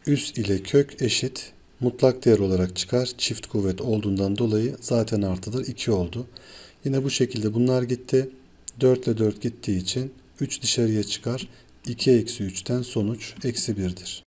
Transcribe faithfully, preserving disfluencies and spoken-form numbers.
Üs ile kök eşit. Mutlak değer olarak çıkar. Çift kuvvet olduğundan dolayı zaten artıdır. iki oldu. Yine bu şekilde bunlar gitti. dört ile dört gittiği için üç dışarıya çıkar. iki eksi üçten sonuç eksi birdir.